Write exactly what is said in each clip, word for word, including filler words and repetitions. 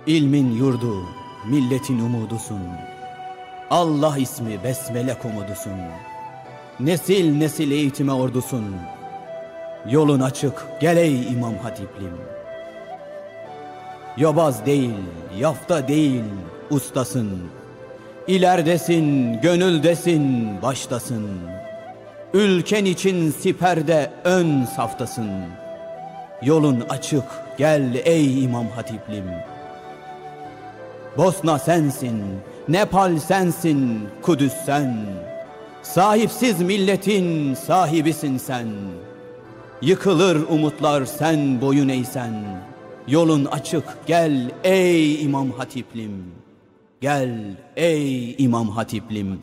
İlmin yurdu, milletin umudusun. Allah ismi besmele komudusun. Nesil nesil eğitime ordusun. Yolun açık, gel ey İmam Hatiplim. Yobaz değil, yafta değil, ustasın. İlerdesin, gönüldesin, baştasın. Ülken için siperde ön saftasın. Yolun açık, gel ey İmam Hatiplim. Bosna sensin, Nepal sensin, Kudüs sen. Sahipsiz milletin sahibisin sen. Yıkılır umutlar sen boyun eğsen. Yolun açık, gel ey İmam Hatiplim. Gel ey İmam Hatiplim.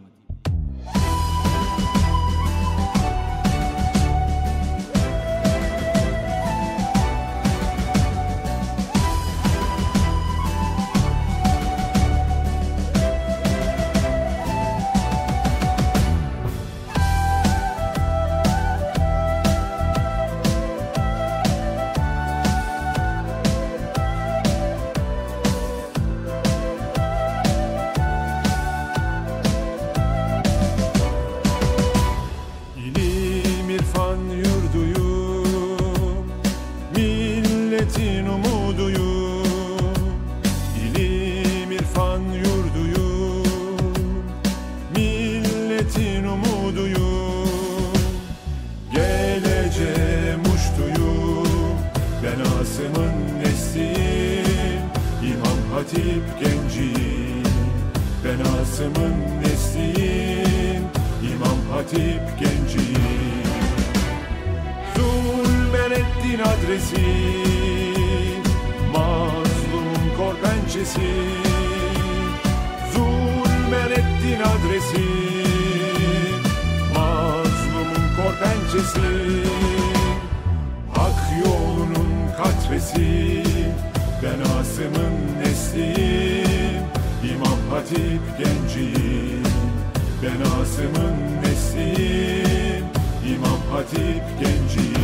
Milletin umuduyum, ilim irfan yurduyum. Milletin umuduyum, geleceğe muştuyum. Ben Asım'ın nesliyim, İmam Hatip genciyim. Ben Asım'ın nesliyim, İmam Hatip genciyim. Zulmeddin adresi, mazlumun kor pençesi. Zulmeddin adresi, mazlumun kor pençesi. Hak yolunun katresi, ben Asım'ın nesliyim, İmam Hatip genciyim. Ben Asım'ın nesliyim, İmam Hatip genciyim.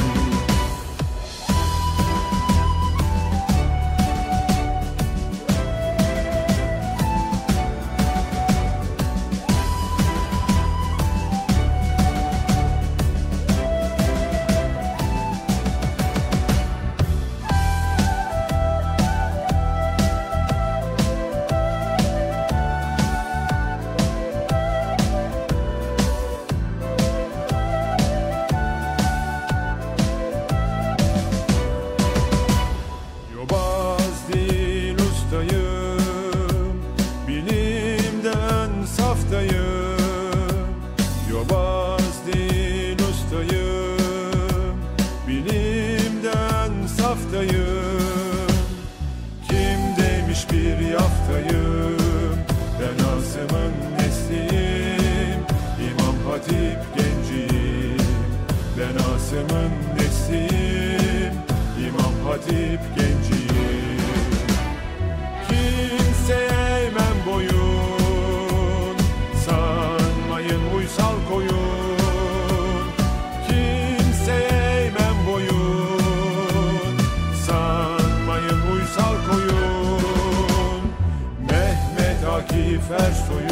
Yobaz değil ustayım, bilimden saftayım. Kim demiş bir yaftayım, ben Asım'ın nesliyim, İmam Hatip genciyim. Ben Asım'ın nesliyim, İmam Hatip genciyim. Kimseye eğmem boyun, sanmayın uysal koyun. Kimseye eğmem boyun, sanmayın uysal koyun. Mehmet Akif Ersoy'un